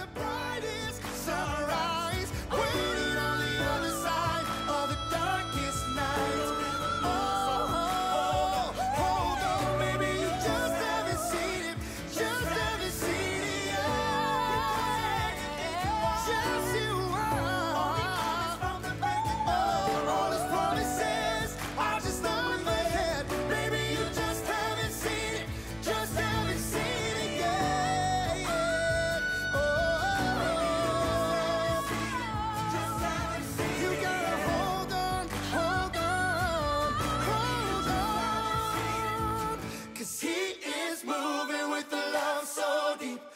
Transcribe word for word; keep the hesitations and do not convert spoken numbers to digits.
the brightest sunrise, waiting on the other side of the darkest night. Oh, oh, hold on, baby, you just haven't seen it, just haven't seen it yet. Just you are. Oh, all his promises are just on my head. Baby, you just haven't seen it, just haven't seen it yet. Oh, just haven't seen it. You gotta hold on, hold on, hold on. 'Cause he is moving with the love so deep.